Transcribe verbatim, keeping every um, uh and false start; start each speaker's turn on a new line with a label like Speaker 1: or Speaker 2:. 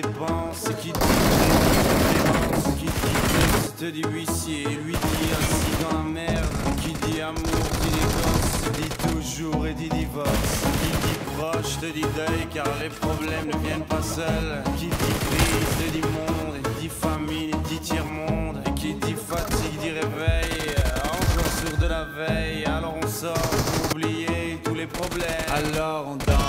Speaker 1: dépenses. Qui dit dépense, qui dit texte, te dit huissier, lui dit assis dans la merde. Qui dit amour, dit divorce, dit toujours et dit divorce. Qui dit proche, te dit deuil, car les problèmes ne viennent pas seuls. Qui dit crise, te dit monde, et dit famine, et dit tiers-monde. Et qui dit fatigue, dit réveil, encore sur de la veille. Alors on sort pour oublier tous les problèmes. Alors on danse.